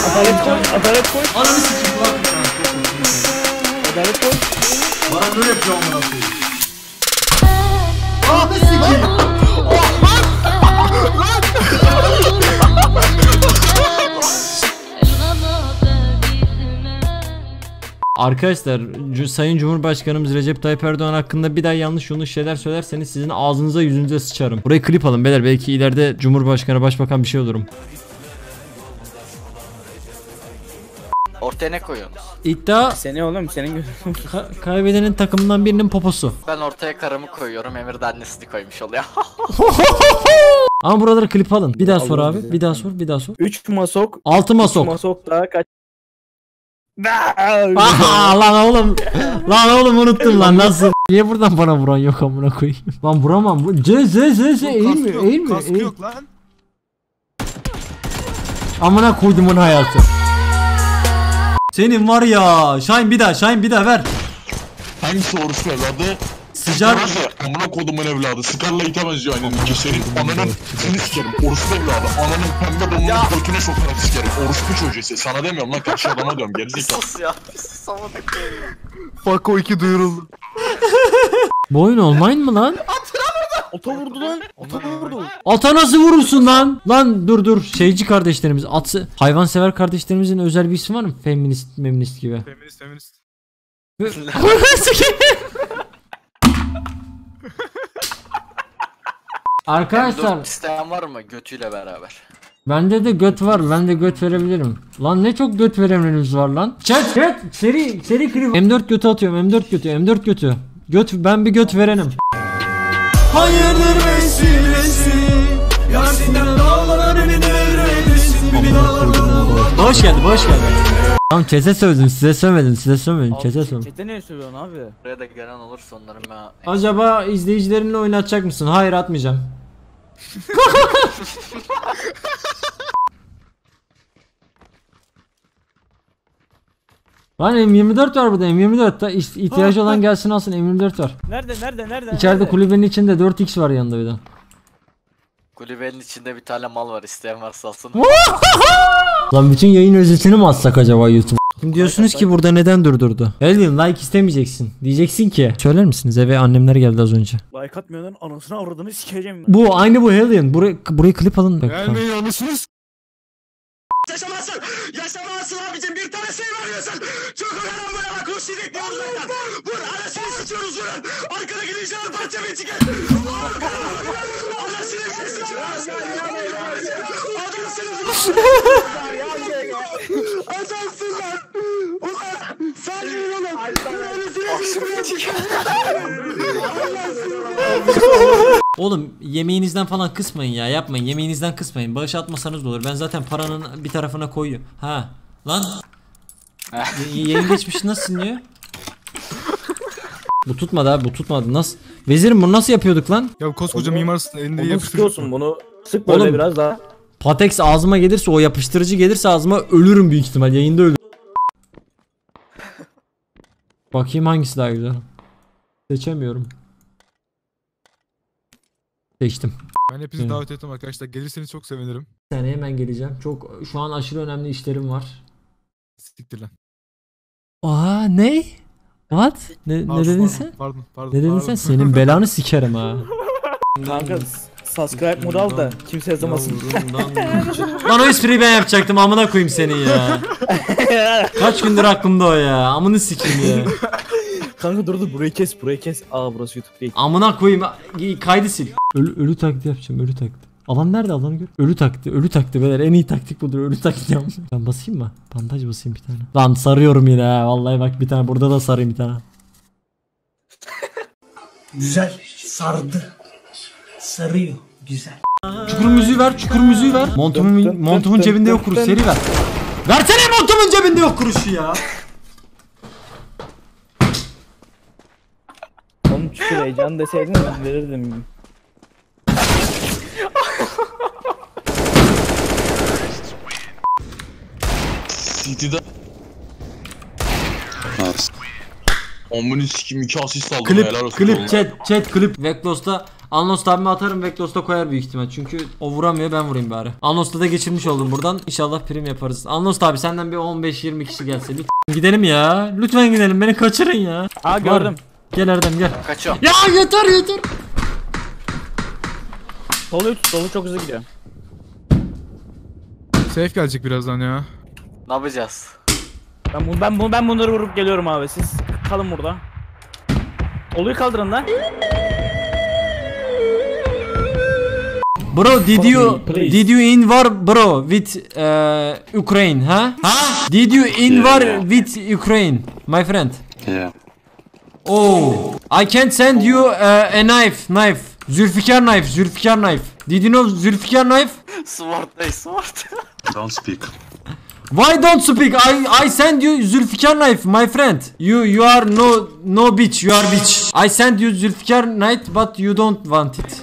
Adalet koy. Adalet koy. Ananı sikeyim lan. Adalet koy. Bana böyle yapıyor amına koyayım. Ananı sikeyim. Arkadaşlar Sayın Cumhurbaşkanımız Recep Tayyip Erdoğan hakkında bir daha yanlış şeyler söylerseniz sizin ağzınıza yüzünüze sıçarım. Burayı klip alın beyler, belki ileride Cumhurbaşkanı başbakan bir şey olurum. Ortaya ne koyuyorsunuz? İddia Seni oğlum senin kaybedenin takımından birinin poposu. Ben ortaya karımı koyuyorum, Emir de annesini koymuş oluyor. Ama buraları klip alın. Bir daha sor Allah abi. bilir. Bir daha sor. Bir daha sor. 3 masok. 6 masok. Masok daha kaç? Aha, lan oğlum. Lan oğlum unuttum lan, nasıl? Niye buradan bana vuran yok amına koyayım? Lan vuramam. Bu C eğilmiyor. Kaskı yok lan. Amına koydumun hayatı. Senin var ya. Şahin bir daha ver. Hangisi orospu evladı? Sıcak. Amına kodumun evladı. Sıkarla itemez ya annenin keserim. Ananın seni sikerim. Orospu evladı. Ananın pembe donunun götüne sokarak sikerim. Orospu çocuğu. Sana demiyorum lan, karşı adama diyorum. Gerizekalı. Sus ya. Sus amadık. Fako 2 duyuruldu. Bu oyun online mı lan? Ota vurdu lan. Ota vurdu. Ata nasıl vurursun lan? Lan dur. Şeyci kardeşlerimiz. Hayvansever kardeşlerimizin özel bir ismi var mı? Feminist gibi. Feminist. Arkadaşlar İsteyen var mı götüyle beraber? bende de göt var. Ben de göt verebilirim. Lan ne çok göt verenlerimiz var lan. Chat seri klip. M4 götü atıyorum. M4 götü. Ben bir göt verenim. Hayırdır vesilesi. Yasin'den dağlar önüne devredesin. Hoş geldin. Tamam çete söyledim, size söylemedim. Çete söyledim. Çete ne söylüyorsun abi? Buraya da gelen olursa onların ben... Acaba izleyicilerinle oynatacak mısın? Hayır, atmayacağım. Lan M24 var burada, M24'ta ihtiyacı olan gelsin alsın, M24 var. Nerede? İçeride kulübenin içinde 4x var yanında bir de. Kulübenin içinde bir tane mal var, isteyen varsa alsın. Lan bütün yayın özetini mi atsak acaba YouTube? Şimdi diyorsunuz ki burada neden durdurdu? Hellion like istemeyeceksin. Diyeceksin ki söyler misiniz, eve annemler geldi az önce. Like atmayanın anasını avradını sikeceğim. Bu aynı bu Hellion. Burayı klip alın. Gelmeyin anlısınız. Yaşamazsın abicim, bir tane şey veriyorsun. Çok önemli böyle bak, o şiddet diyoruz zaten. Vur, anasını sıçıyoruz vurun. Arkadaki ninjalar parça bir çıkar. Anasını sıçıyoruz. Adamsın lan. Ulan sen yürü oğlum. Oğlum yemeğinizden falan kısmayın ya, yapmayın, yemeğinizden kısmayın, bağış atmasanız da olur, ben zaten paranın bir tarafına koyuyorum. Ha lan yayın geçmişi nasıl sinliyor? Bu tutmadı abi, bu tutmadı, nasıl? Vezirim bunu nasıl yapıyorduk lan? Ya koskoca mimarsın, elinde Bunu yapıştır. sıkıyorsun, bunu sık böyle Oğlum, biraz daha. Patex ağzıma gelirse, o yapıştırıcı gelirse ağzıma, ölürüm büyük ihtimal, yayında ölürüm. Bakayım hangisi daha güzel. Seçemiyorum. Seçtim. Ben hepinizi davet ettim arkadaşlar. Gelirseniz çok sevinirim. Bir saniye, hemen geleceğim. Şu an aşırı önemli işlerim var. Siktir lan. Aa ne? What? Ne dedin sen? Pardon. Ne dedin sen? Senin belanı sikerim ha. Kanka subscribe modu al da kimse yazamasın. Lan o espriyi ben yapacaktım, amına koyayım seni ya. Kaç gündür aklımda o ya. Amını sikeyim ya. Kanka dur burayı kes. Aa burası YouTube değil. Amına koyayım, kaydı sil. Ölü taklidi yapacağım, ölü taklidi. Alan nerede, alanı gör. Ölü taklidi beyler, en iyi taktik budur, ölü taklidi yapacağım. Ben basayım mı? Bandaj basayım bir tane. Lan sarıyorum yine ha, vallahi bak bir tane, burada da sarayım bir tane. Güzel sardı. Sarıyor. Güzel. Çukur müziği ver. Montumun cebinde yok kuruş, seri ver. Versene, montumun cebinde yok kuruşu ya. Oğlum şu heyecan deseydin ben verirdim. City'de. Amını sikim 2 asist aldım, helal olsun. Klip, chat klip. Veclos'ta Anlost abime atarım, Vectos'ta koyar büyük ihtimal. Çünkü o vuramıyor, ben vurayım bari. Anlost'ta da geçirmiş oldum buradan. İnşallah prim yaparız. Anlost abi senden bir 15-20 kişi gelse lütfen gidelim ya. Lütfen gidelim, beni kaçırın ya. Aa gördüm. Gel Erdem gel. Kaçıyorum. Ya yeter yeter. Dolu çok hızlı gidiyor. Safe gelecek birazdan ya. Ne yapacağız? Ben bunları vurup geliyorum abi. Siz kalın burada. Doluyu kaldırın lan. Bro, did Please. you in war bro with Ukraine, ha? Ha? Did you in war with Ukraine, my friend? Yeah. Oh, I can send you a knife. Zülfikar knife. Did you know Zülfikar knife? Sword. Don't speak. Why don't speak? I send you Zülfikar knife, my friend. You are no bitch. You are bitch. I send you Zülfikar knife, but you don't want it.